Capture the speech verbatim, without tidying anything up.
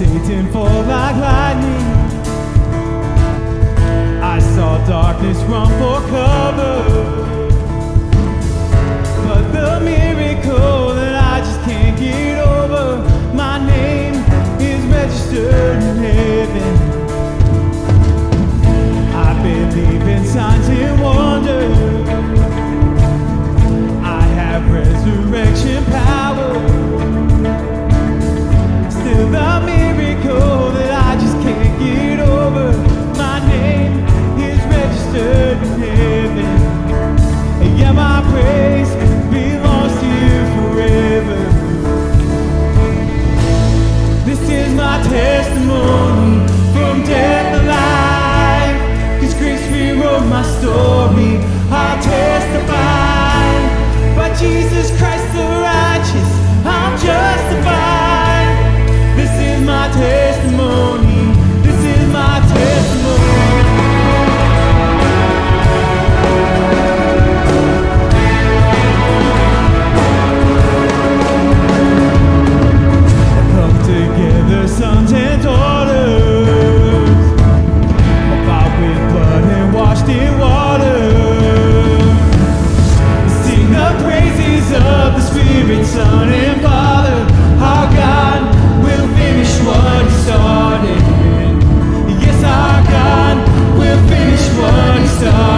Satan fall like lightning. I saw darkness run for cover, but the miracle that I just can't get over, my name is registered in heaven. I believe in signs and wonders. I have resurrection power. Still the miracle that I just can't get over, my name is registered in heaven. And yeah, my praise belongs to you forever. This is my testimony from death to life, 'cause grace rewrote my story. I'll testify, by Jesus Christ the righteous, I'm justified. This is my testimony, this is my testimony. Come together, sons and daughters, bought with blood and washed in water. Sing the praises of the Spirit, Son and Father. Our God will finish what He started. Yes, our God will finish what He started.